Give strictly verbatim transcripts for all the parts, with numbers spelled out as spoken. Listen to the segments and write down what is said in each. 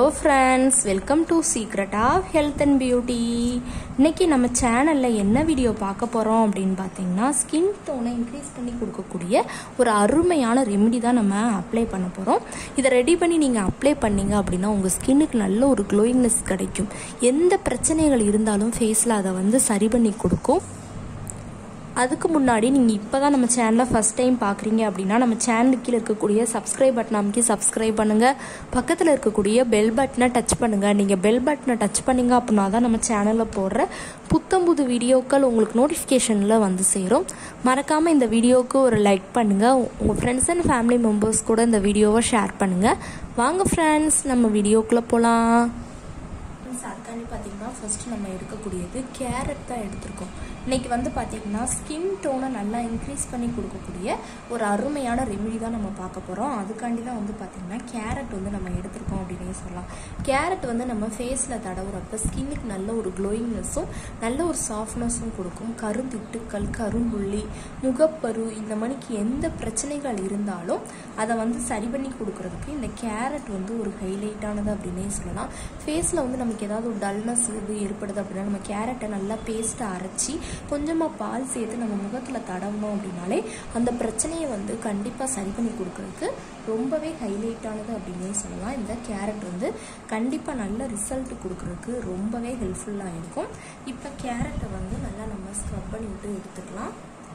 friends, welcome to Secret of Health and Beauty. இன்னைக்கு நம்ம சேனல்ல என்ன வீடியோ பார்க்க போறோம் அப்படினு பாத்தீங்கன்னா ஸ்கின் டோனை இன்க்ரீஸ் பண்ணி கொடுக்கக்கூடிய ஒரு அருமையான ரெமெடி தான் நம்ம அப்ளை பண்ண போறோம். இத ரெடி பண்ணி நீங்க அப்ளை பண்ணீங்க அப்படினா உங்க ஸ்கின்னுக்கு நல்ல ஒரு க்ளோயிங்னஸ் கிடைக்கும். எந்த பிரச்சனைகள் இருந்தாலும் ஃபேஸ்ல அத வந்து சரி பண்ணி கொடுக்கும். அதுக்கு முன்னாடி நீங்கள் இப்போ தான் நம்ம சேனலை ஃபஸ்ட் டைம் பார்க்குறீங்க அப்படின்னா நம்ம சேனலுக்கு கீழே இருக்கக்கூடிய சப்ஸ்கிரைப் பட்டன் அமைக்கி சப்ஸ்கிரைப் பண்ணுங்கள். பக்கத்தில் இருக்கக்கூடிய பெல் பட்டனை டச் பண்ணுங்கள். நீங்கள் பெல் பட்டனை டச் பண்ணிங்க அப்படின்னா தான் நம்ம சேனலில் போடுற புத்தம்புது வீடியோக்கள் உங்களுக்கு நோட்டிஃபிகேஷனில் வந்து சேரும். மறக்காமல் இந்த வீடியோவுக்கு ஒரு லைக் பண்ணுங்கள். உங்கள் ஃப்ரெண்ட்ஸ் அண்ட் ஃபேமிலி மெம்பர்ஸ் கூட இந்த வீடியோவை ஷேர் பண்ணுங்கள். வாங்க ஃப்ரெண்ட்ஸ், நம்ம வீடியோக்குள்ளே போகலாம். அதுக்காண்டி பார்த்தீங்கன்னா ஃபஸ்ட்டு நம்ம எடுக்கக்கூடியது கேரட் தான் எடுத்திருக்கோம். இன்றைக்கி வந்து பார்த்திங்கன்னா ஸ்கின் டோனை நல்லா இன்க்ரீஸ் பண்ணி கொடுக்கக்கூடிய ஒரு அருமையான ரெமெடி தான் நம்ம பார்க்க போகிறோம். அதுக்காண்டி தான் வந்து பார்த்திங்கன்னா கேரட் வந்து நம்ம எடுத்திருக்கோம் அப்படின்னே சொல்லலாம். கேரட் வந்து நம்ம ஃபேஸில் தடவுறப்ப ஸ்கின்னுக்கு நல்ல ஒரு க்ளோயிங்னஸும் நல்ல ஒரு சாஃப்ட்னஸும் கொடுக்கும். கருந்திட்டுக்கள், கரும்புள்ளி, முகப்பரு இந்த மாதிரிக்கு எந்த பிரச்சனைகள் இருந்தாலும் அதை வந்து சரி பண்ணி கொடுக்கறதுக்கு இந்த கேரட் வந்து ஒரு ஹைலைட்டானது அப்படின்னே சொல்லலாம். ஃபேஸில் வந்து நமக்கு ஏதாவது ஒரு டல்னஸ் இது ஏற்படுது அப்படின்னா நம்ம கேரட்டை நல்லா பேஸ்ட்டை அரைச்சி கொஞ்சமாக பால் சேர்த்து நம்ம முகத்தில் தடவணும் அப்படின்னாலே அந்த பிரச்சனையை வந்து கண்டிப்பாக சரி பண்ணி கொடுக்கறதுக்கு ரொம்பவே ஹைலைட்டானது அப்படின்னே சொல்லலாம். இந்த கேரட் வந்து கண்டிப்பாக நல்ல ரிசல்ட் கொடுக்கறதுக்கு ரொம்பவே ஹெல்ப்ஃபுல்லாக இருக்கும். இப்போ கேரட்டை வந்து நல்லா நம்ம ஸ்க்ரப் பண்ணி விட்டு எடுத்துக்கலாம்.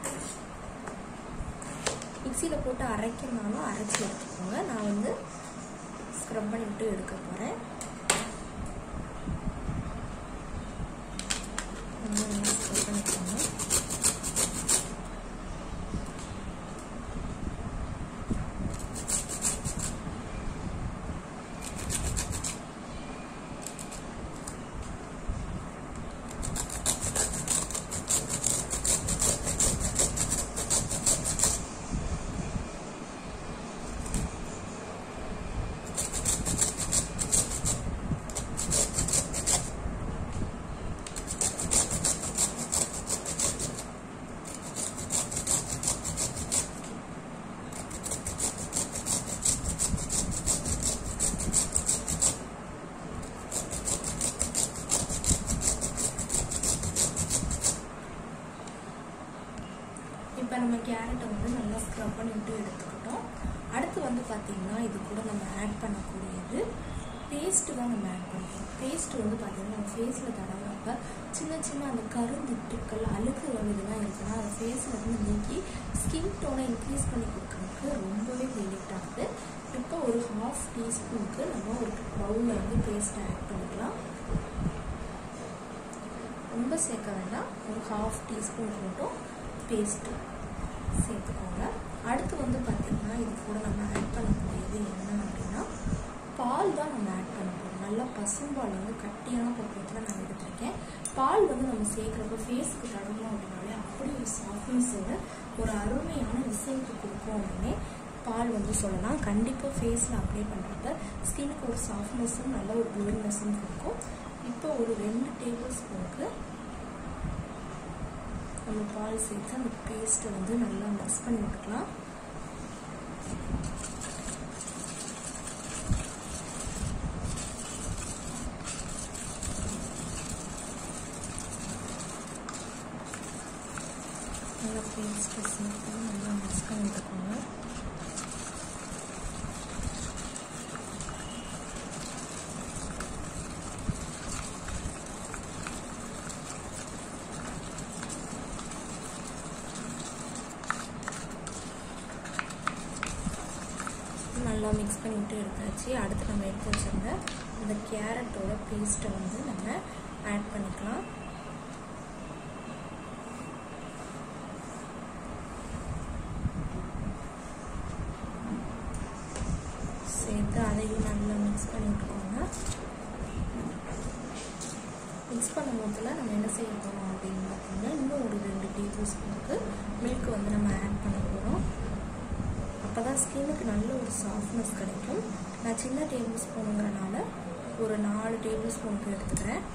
மிக்சியில் போட்டு அரைக்கணும்னாலும் அரைச்சி எடுத்துக்கோங்க. நான் வந்து ஸ்க்ரப் பண்ணி விட்டு எடுக்க போகிறேன். இப்போ நம்ம கேரட்டை வந்து நல்லா ஸ்க்ரப் பண்ணி விட்டு எடுத்துக்கிட்டோம். அடுத்து வந்து பார்த்திங்கன்னா இது கூட நம்ம ஆட் பண்ணக்கூடியது பேஸ்ட்டு தான் நம்ம ஆட் பண்ணுறோம். பேஸ்ட்டு வந்து பார்த்திங்கன்னா நம்ம ஃபேஸில் தடவுறப்ப சின்ன சின்ன அந்த கருந்திட்டுக்கள், அழுக்கு இதெல்லாம் இருக்குன்னா அந்த ஃபேஸில் வந்து நீக்கி ஸ்கின் டோனை இன்க்ரீஸ் பண்ணி கொடுக்கறதுக்கு ரொம்பவே ஹைலைட் ஆகுது. இப்போ ஒரு ஹாஃப் டீஸ்பூனுக்கு நம்ம ஒரு பவுலில் வந்து பேஸ்ட்டை ஆட் பண்ணிக்கலாம். ரொம்ப சேர்க்க வேண்டாம், ஒரு ஹாஃப் டீஸ்பூன் மட்டும் பேஸ்ட்டு சேர்த்துக்கோங்க. அடுத்து வந்து பார்த்திங்கன்னா இது கூட நம்ம ஆட் பண்ணக்கூடியது என்ன அப்படின்னா பால் தான் நம்ம ஆட் பண்ண போகிறோம். நல்லா பசும்பால் வந்து கட்டியான பக்குவத்தில் நான் எடுத்திருக்கேன். பால் வந்து நம்ம சேர்க்குறப்ப ஃபேஸுக்கு தடவணும் அப்படின்னாலே அப்படி ஒரு சாஃப்ட்னஸோட ஒரு அருமையான ரிசல்ட் கொடுக்கும் அப்படின்னே பால் வந்து சொல்லலாம். கண்டிப்பாக ஃபேஸில் அப்ளை பண்ணுறப்ப ஸ்கின்னுக்கு ஒரு சாஃப்ட்னஸும் நல்ல ஒரு க்ளோயிங்னஸும் கொடுக்கும். இப்போ ஒரு ரெண்டு டேபிள் ஸ்பூனுக்கு நம்ம பால் சேர்த்து அந்த பேஸ்ட்டை வந்து நல்லா மிக்ஸ் பண்ணி விட்டுக்கலாம். நல்லா பேஸ்ட்டை சேர்த்து நல்லா மிக்ஸ் பண்ணி விட்டுக்கோங்க. நல்லா மிக்ஸ் பண்ணிவிட்டு எடுத்தாச்சு. அடுத்து நம்ம எடுத்து வச்சுருந்த இந்த கேரட்டோட பேஸ்ட்டை வந்து நம்ம ஆட் பண்ணிக்கலாம். சேர்த்து அதையும் நல்லா மிக்ஸ் பண்ணி விட்டுக்கோங்க. மிக்ஸ் பண்ணும் போதில் நம்ம என்ன செய்ய போகிறோம் அப்படின்னு பார்த்தீங்கன்னா இன்னும் ஒரு ரெண்டு டேபிள் ஸ்பூனுக்கு மில்க் வந்து நம்ம ஆட் பண்ண போகிறோம். அப்போ தான் ஸ்கின்னுக்கு நல்ல ஒரு சாஃப்ட்னஸ் கிடைக்கும். நான் சின்ன டேபிள் ஸ்பூனுங்கிறனால ஒரு நாலு டேபிள் ஸ்பூனுக்கு எடுத்துக்கிறேன்.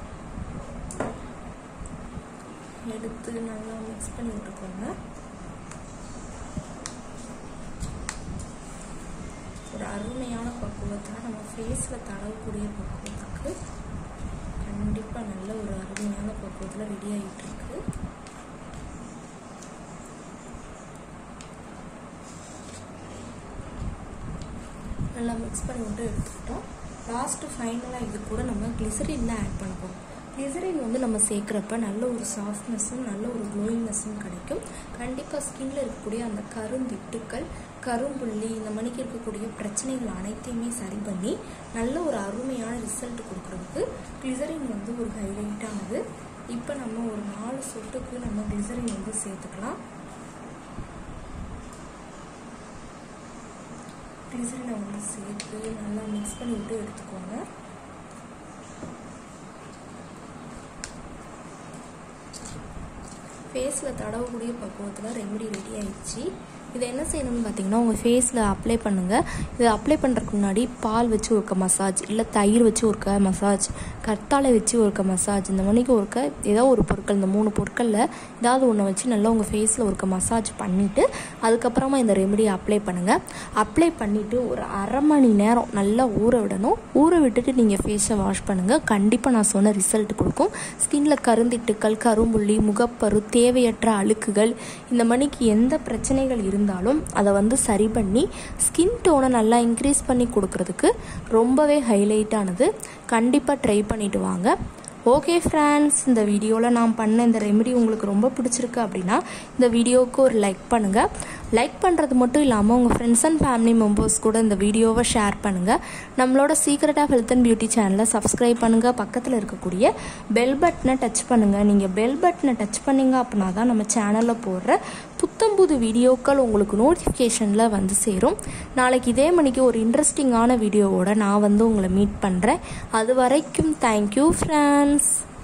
எடுத்து நல்லா மிக்ஸ் பண்ணி விட்டுக்கோங்க. ஒரு அருமையான பக்குவத்தில் நம்ம ஃபேஸில் தடவக்கூடிய பக்குவத்துக்கு கண்டிப்பாக நல்ல ஒரு அருமையான பக்குவத்தில் ரெடி ஆகிட்டு இருக்கு. நல்லா மிக்ஸ் பண்ணி விட்டு எடுத்துக்கிட்டோம். லாஸ்ட்டு ஃபைனலாக இது கூட நம்ம கிளிசரின் தான் ஆட் பண்ண போகிறோம். கிளிசரின் வந்து நம்ம சேர்க்குறப்ப நல்ல ஒரு சாஃப்ட்னஸும் நல்ல ஒரு க்ளோயிங்னஸும் கிடைக்கும். கண்டிப்பாக ஸ்கின்ல இருக்கக்கூடிய அந்த கருந்திட்டுக்கள், கரும்புள்ளி, இந்த மணிக்கு இருக்கக்கூடிய பிரச்சனைகள் அனைத்தையுமே சரி பண்ணி நல்ல ஒரு அருமையான ரிசல்ட் கொடுக்குறதுக்கு கிளிசரின் வந்து ஒரு ஹைலைட்டானது. இப்போ நம்ம ஒரு நாலு சொட்டுக்கு நம்ம கிளிசரின் வந்து சேர்த்துக்கலாம். கிளிசரினை வந்து சேர்த்து நல்லா மிக்ஸ் பண்ணி விட்டு எடுத்துக்கோங்க. ஃபேஸில் தடவக்கூடிய பக்குவத்தில் ரெமெடி ரெடி ஆயிடுச்சு. இதை என்ன செய்யணும்னு பார்த்தீங்கன்னா உங்கள் ஃபேஸில் அப்ளை பண்ணுங்கள். இது அப்ளை பண்ணுறதுக்கு முன்னாடி பால் வச்சு ஒருக்க மசாஜ், இல்லை தயிர் வச்சு ஒருக்க மசாஜ், கற்றாழை வச்சு ஒருக்க மசாஜ், இந்த மணிக்கு ஒருக்க ஏதோ ஒரு பொருட்கள், இந்த மூணு பொருட்களில் ஏதாவது ஒன்று வச்சு நல்லா உங்கள் ஃபேஸில் ஒருக்க மசாஜ் பண்ணிவிட்டு அதுக்கப்புறமா இந்த ரெமெடியை அப்ளை பண்ணுங்கள். அப்ளை பண்ணிவிட்டு ஒரு அரை மணி நேரம் நல்லா ஊற விடணும். ஊற விட்டுட்டு நீங்கள் ஃபேஸை வாஷ் பண்ணுங்கள். கண்டிப்பாக நான் சொன்ன ரிசல்ட் கொடுக்கும். ஸ்கின்ல கருந்திட்டுக்கள், கரும்புள்ளி, முகப்பரு, தேவையற்ற அழுக்குகள், இந்த மணிக்கு எந்த பிரச்சனைகள் இருந்தாலும் அதை வந்து சரி பண்ணி ஸ்கின் டோனை நல்லா இன்க்ரீஸ் பண்ணி கொடுக்கறதுக்கு ரொம்பவே ஹைலைட்டானது. கண்டிப்பாக ட்ரை பண்ணிட்டு வாங்க. ஓகே ஃப்ரெண்ட்ஸ், இந்த வீடியோவில் நான் பண்ண இந்த ரெமெடி உங்களுக்கு ரொம்ப பிடிச்சிருக்கு அப்படின்னா இந்த வீடியோவுக்கு ஒரு லைக் பண்ணுங்கள். லைக் பண்ணுறது மட்டும் இல்லாமல் உங்கள் ஃப்ரெண்ட்ஸ் அண்ட் ஃபேமிலி மெம்பர்ஸ் கூட இந்த வீடியோவை ஷேர் பண்ணுங்கள். நம்மளோட secret of health and beauty சேனலை சப்ஸ்கிரைப் பண்ணுங்கள். பக்கத்தில் இருக்கக்கூடிய பெல் பட்டனை டச் பண்ணுங்கள். நீங்கள் பெல் பட்டனை டச் பண்ணிங்க அப்படின்னா தான் நம்ம சேனலில் போடுற புத்தம்புது வீடியோக்கள் உங்களுக்கு நோட்டிஃபிகேஷனில் வந்து சேரும். நாளைக்கு இதே மணிக்கு ஒரு இன்ட்ரெஸ்டிங்கான வீடியோவோட நான் வந்து உங்களை மீட் பண்ணுறேன். அது வரைக்கும் தேங்க்யூ ஃப்ரெண்ட்ஸ்.